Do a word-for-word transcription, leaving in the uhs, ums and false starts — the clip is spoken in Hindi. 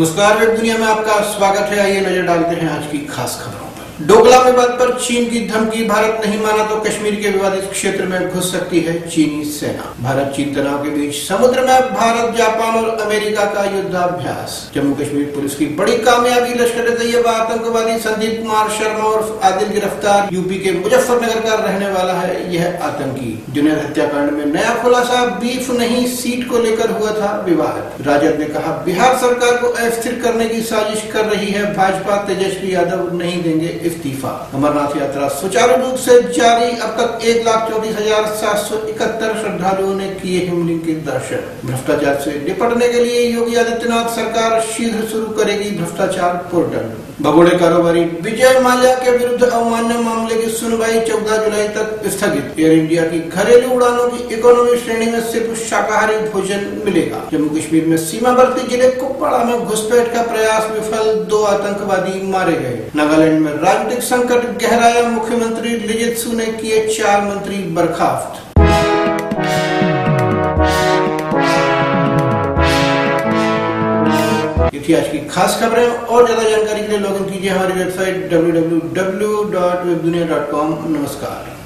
नमस्कार, वेब दुनिया में आपका स्वागत है। आइए नजर डालते हैं आज की खास खबरों पर। डोकलाम विवाद पर चीन की धमकी, भारत नहीं माना तो कश्मीर के विवादित क्षेत्र में घुस सकती है चीनी सेना। भारत चीन तनाव के बीच समुद्र में भारत, जापान और अमेरिका का युद्धाभ्यास। जम्मू कश्मीर पुलिस की बड़ी कामयाबी, लश्कर-ए-तैयबा आतंकवादी संदीप कुमार शर्मा और आदिल गिरफ्तार। यूपी के मुजफ्फरनगर का रहने वाला है यह आतंकी। जुनैद हत्याकांड में नया खुलासा, बीफ नहीं सीट को लेकर हुआ था विवाद। राजद ने कहा बिहार सरकार को अस्थिर करने की साजिश कर रही है भाजपा, तेजस्वी यादव नहीं देंगे इस्तीफा। अमरनाथ यात्रा सुचारू रूप से जारी, अब तक एक लाख चौतीस हजार सात सौ इकहत्तर श्रद्धालुओं ने किए हिमलिंग के दर्शन। भ्रष्टाचार से निपटने के लिए योगी आदित्यनाथ सरकार शीघ्र शुरू करेगी भ्रष्टाचार पोर्टल। भगोड़े कारोबारी विजय माल्या के विरुद्ध अवमानना मामले की सुनवाई चौदह जुलाई तक स्थगित। एयर इंडिया की घरेलू उड़ानों की इकोनॉमी श्रेणी में सिर्फ शाकाहारी भोजन मिलेगा। जम्मू कश्मीर में सीमावर्ती जिले कुपवाड़ा में घुसपैठ का प्रयास विफल, दो आतंकवादी मारे गए। नागालैंड में राजनीतिक संकट गहराया, मुख्यमंत्री लिजित्सु ने किए चार मंत्री बर्खास्त। ये थी आज की खास खबरें। और ज्यादा जानकारी के लिए लॉगिन कीजिए हमारी website W W W dot web दुनिया डॉट कॉम। नमस्कार।